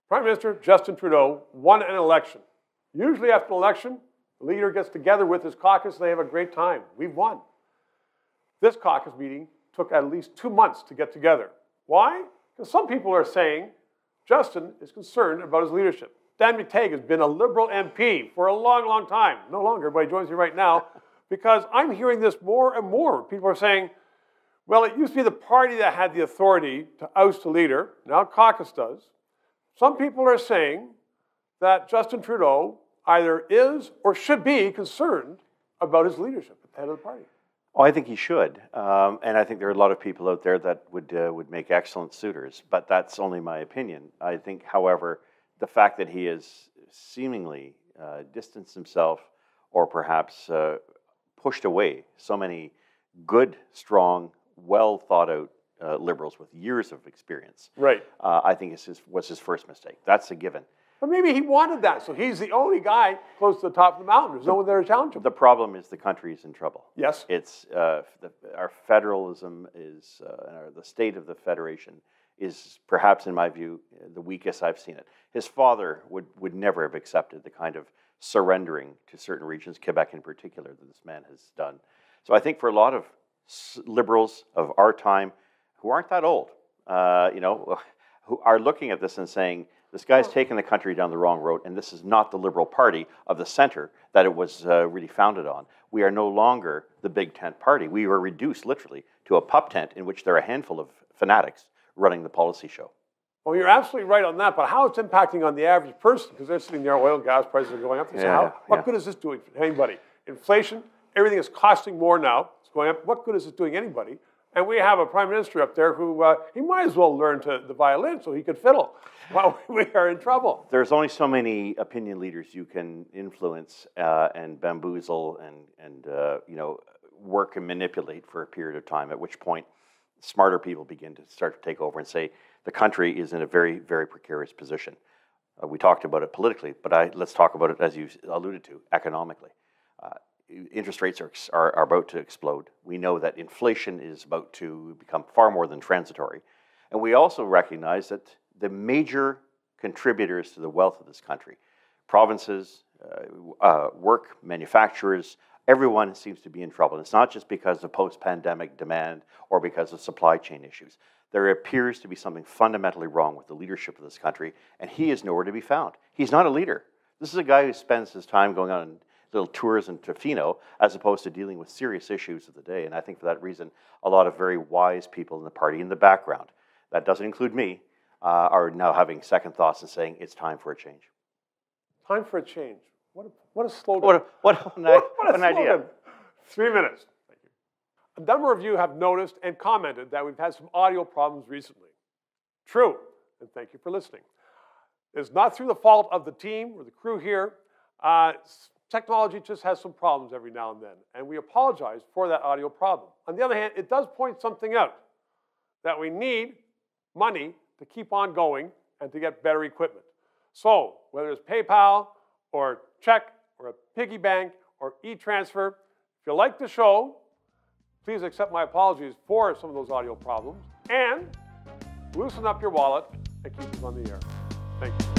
Prime Minister Justin Trudeau won an election. Usually after an election, the leader gets together with his caucus and they have a great time. We've won. This caucus meeting took at least 2 months to get together. Why? Because some people are saying Justin is concerned about his leadership. Dan McTeague has been a Liberal MP for a long, long time. No longer, but he joins me right now because I'm hearing this more and more. People are saying, well, it used to be the party that had the authority to oust a leader. Now caucus does. Some people are saying that Justin Trudeau either is or should be concerned about his leadership at the head of the party. Oh, I think he should, and I think there are a lot of people out there that would make excellent suitors, but that's only my opinion. I think, however, the fact that he has seemingly distanced himself or perhaps pushed away so many good, strong, well-thought-out Liberals with years of experience, right? I think was his first mistake. That's a given. But maybe he wanted that, so he's the only guy close to the top of the mountain. There's no one there to challenge him. The problem is the country is in trouble. Yes. It's our federalism is, the state of the federation is perhaps, in my view, the weakest I've seen it. His father would never have accepted the kind of surrendering to certain regions, Quebec in particular, that this man has done. So I think for a lot of Liberals of our time who aren't that old, who are looking at this and saying, this guy's taken the country down the wrong road, and this is not the Liberal Party of the center that it was really founded on. We are no longer the big tent party. We were reduced, literally, to a pup tent in which there are a handful of fanatics running the policy show. Well, you're absolutely right on that, but how it's impacting on the average person, because they're sitting there, oil and gas prices are going up. What good is this doing for anybody? Inflation, everything is costing more now. It's going up. What good is it doing anybody? And we have a prime minister up there who, he might as well learn the violin so he could fiddle. Well, we are in trouble. There's only so many opinion leaders you can influence and bamboozle and work and manipulate for a period of time, at which point smarter people begin to start to take over and say the country is in a very, very precarious position. We talked about it politically, but let's talk about it, as you alluded to, economically. Interest rates are about to explode. We know that inflation is about to become far more than transitory. And we also recognize that the major contributors to the wealth of this country, provinces, work, manufacturers, everyone seems to be in trouble. And it's not just because of post-pandemic demand or because of supply chain issues. There appears to be something fundamentally wrong with the leadership of this country, and he is nowhere to be found. He's not a leader. This is a guy who spends his time going on little tours in Tofino, as opposed to dealing with serious issues of the day. And I think for that reason, a lot of very wise people in the party in the background, that doesn't include me, are now having second thoughts and saying it's time for a change. Time for a change. What a slogan. What an idea. 3 minutes. Thank you. A number of you have noticed and commented that we've had some audio problems recently. True, and thank you for listening. It's not through the fault of the team or the crew here. Technology just has some problems every now and then, and we apologize for that audio problem. On the other hand, it does point something out, that we need money to keep on going and to get better equipment. So, whether it's PayPal or check or a piggy bank or e-transfer, if you like the show, please accept my apologies for some of those audio problems and loosen up your wallet and keep us on the air. Thank you.